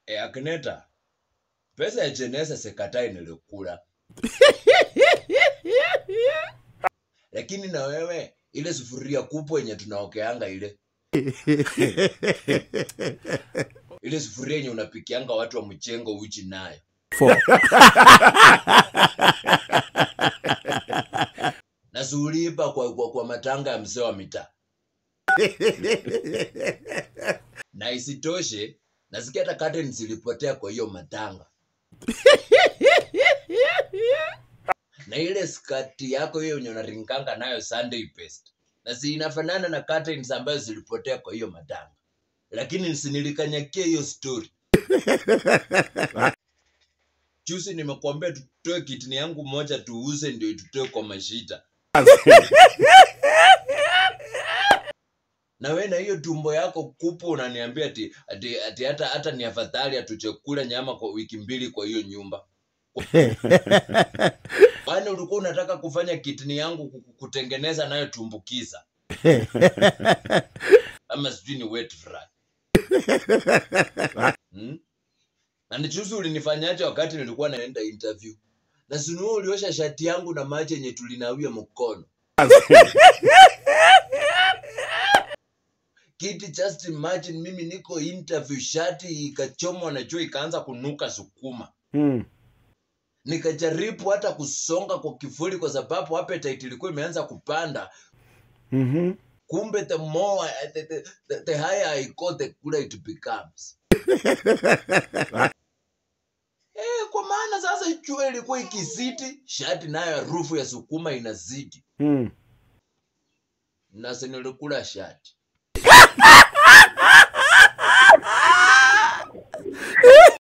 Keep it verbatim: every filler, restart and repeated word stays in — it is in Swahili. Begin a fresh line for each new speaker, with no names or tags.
E, Agnetta, pesa ya jeneza sikatai nilikula. Lakini na wewe, ile sufuria kubwa yenye tunaokeanga ile. Ile sufuria yenye unapikianga watu wa mchengo uchi nayo. Na sulipa kwa, kwa, kwa matanga ya mzee wa mitaa. Na isitoshe, nasikia hata curtain zilipotea kwa hiyo matanga. Na ile skati yako hiyo yenye unaringanga nayo Sunday best. Na si inafanana na curtains ambazo zilipotea kwa hiyo matanga. Lakini nisinilikanyakia hiyo story. Juzi nimekuambia tutoe kitini yangu moja tuuze ndio tutoe kwa mashita. Na wewe na hiyo tumbo yako kupu unaniambia ati ati, ati hata hata ni afadhali atuchekula nyama kwa wiki mbili kwa hiyo nyumba. Kwani ulikuwa unataka kufanya kitini yangu kutengeneza nayo tumbukiza? Ama sijui ni wet fry. Hmm? Na nichuzi ulinifanyaje wakati nilikuwa naenda interview? Na sinuo uliosha shati yangu na maji yenye tulinawia mkono. Kiti, just imagine mimi niko interview, shati ikachomwa na jua ikaanza kunuka sukuma. Hmm. Nikajaribu hata kusonga kwa kifuli kwa sababu appetite ilikuwa imeanza kupanda. Mhm. Mm Kumbe the more the, the, the, the higher I go the cooler it becomes. Eh, kwa maana sasa jua ilikuwa ikizidi, shati nayo harufu ya sukuma inazidi. Hmm. Na sinilikula shati.